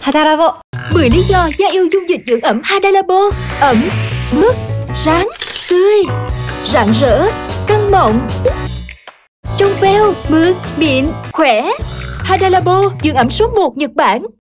Hadalabo. 10 lý do da yêu dung dịch dưỡng ẩm Hadalabo. Ẩm, mướt, sáng, tươi, rạng rỡ, căng mọng, trong veo, mượt, mịn, khỏe. Hadalabo dưỡng ẩm số 1 Nhật Bản.